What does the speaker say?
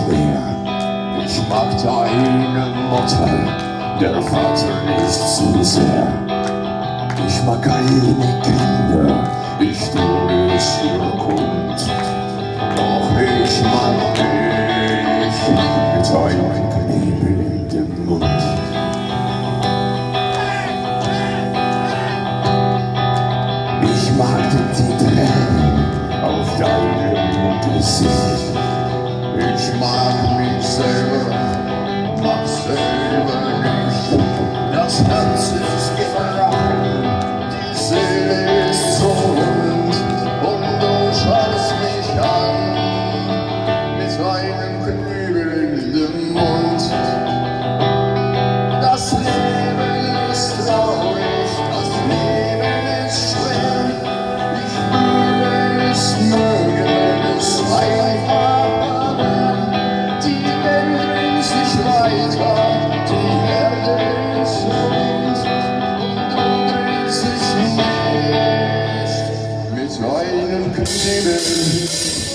schwer. Ich mag deine Mutter, der Vater nicht zu sehr. Ich mag keine Kinder, ich tue es für Kund. Doch ich mag dich mit einem Knebel in dem Mund. Ich mag die Tränen auf deinem Gesicht. Ich mag mich selber, mag selber nicht. Das Herz ist gebrochen, die Seele ist so wund, und du schaust mich an mit einem Knebel in dem Mund. Das Leben ist traurig, das Leben ist schwer. Ich würde es mögen, wenn es einfach wäre. Die Welt dreht sich weiter, die Erde ist rund, und du drehst dich nicht mit einem Knebel.